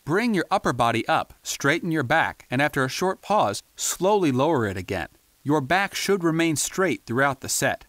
Bring your upper body up, straighten your back, and after a short pause, slowly lower it again. Your back should remain straight throughout the set.